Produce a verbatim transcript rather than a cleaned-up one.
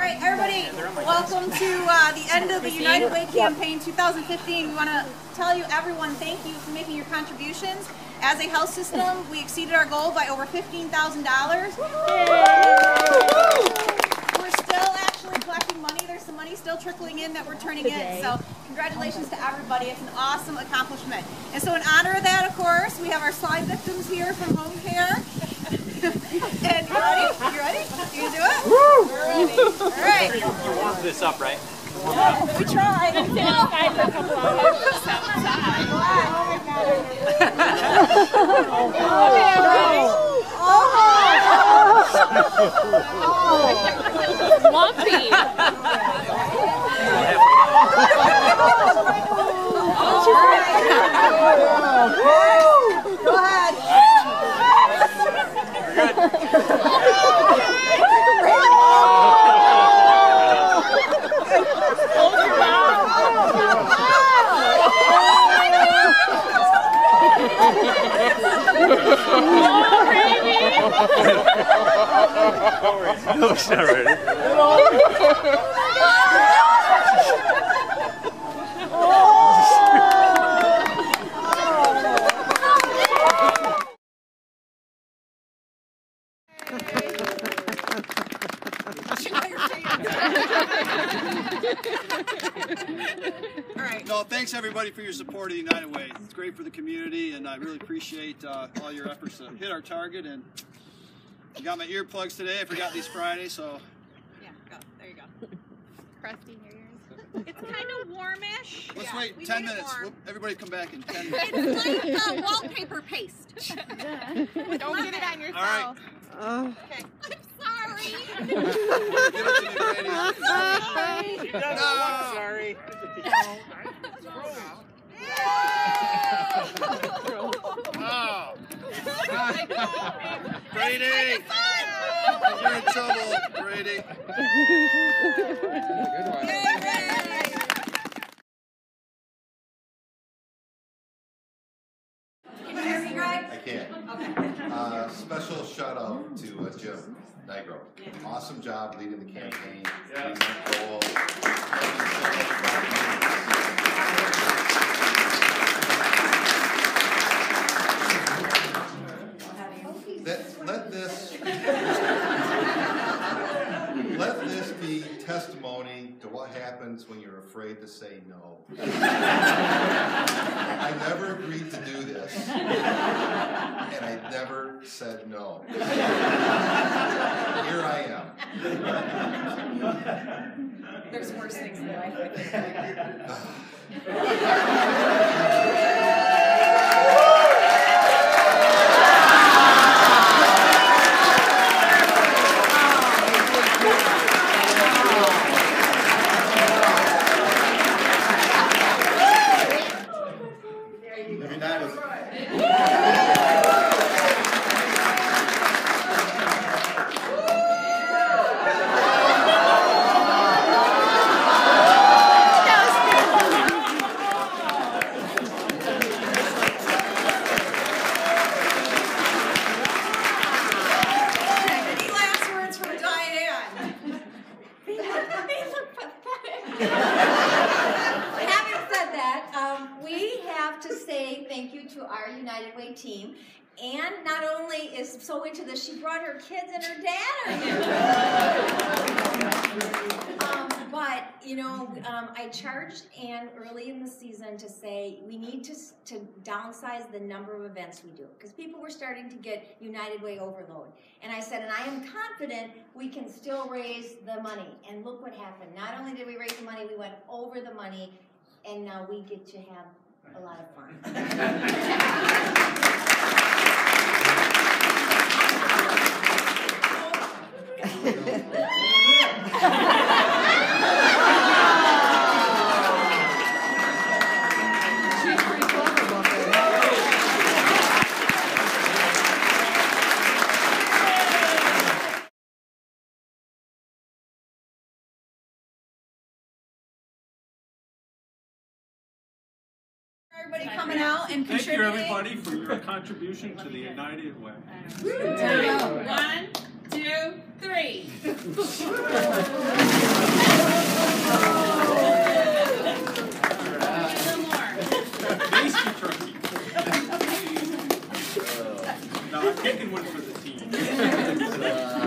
right, everybody, welcome to uh, the end of the United Way campaign two thousand fifteen. We want to tell you, everyone, thank you for making your contributions. As a health system, we exceeded our goal by over fifteen thousand dollars. We're still actually collecting money. There's some money still trickling in that we're turning in. So congratulations to everybody. It's an awesome accomplishment. And so in honor of that, of course, we have our slide victims here from Home Care. And you ready? You ready? You gonna do it? Woo! We're ready. All right. You, you warmed this up, right? Yeah, we tried. It's been outside for a couple hours. It's outside. Oh, oh, oh. Lumpy. Go ahead. No, it's not ready. No, thanks everybody for your support of the United Way. It's great for the community, and I really appreciate uh, all your efforts to hit our target. And I got my earplugs today. I forgot these Friday, so. Yeah, go. There you go. Crusty in your ears. It's kind of warmish. Let's Yeah, wait we ten made it minutes. warm. We'll, everybody come back in ten minutes. It's like uh, wallpaper paste. Don't get it on yourself. All right. Okay. I'm sorry. Give it to me, Brady. Sorry. No. Sorry. Oh. Brady! You're in trouble, Brady. Good one. Can you hear me, Greg? I can. Okay. Uh, special shout out to uh, Jim Nigro. Awesome job leading the campaign. Yeah. Leading the goal. Thank you so much for all you. Let, let this let this be testimony to what happens when you're afraid to say no. I never agreed to do this, and I never said no. Here I am. There's worse things in life, I think. Having said that, um, we have to say thank you to our United Way team. Anne not only is so into this, she brought her kids and her dad are here. um, but, you know, um, I charged Anne early in the season to say we need to, to downsize the number of events we do because people were starting to get United Way overload. And I said, and I am confident we can still raise the money. And look what happened. Not only did we raise the money, we went over the money, and now we get to have a lot of fun. Everybody coming out and Thank you, contributing. everybody, for your contribution to the United Way. One, two. two, three. Tasty turkey. No, I'm taking one for the team.